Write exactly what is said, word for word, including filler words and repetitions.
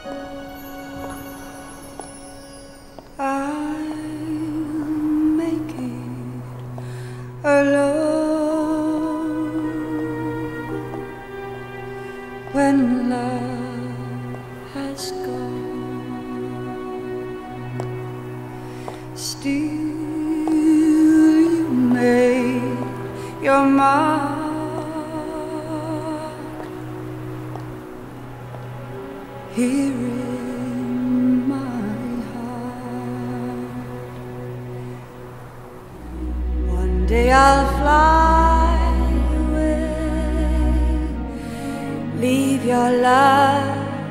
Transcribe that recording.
I'll make it alone when love has gone. Still you made your mark here in my heart. One day I'll fly away, leave your love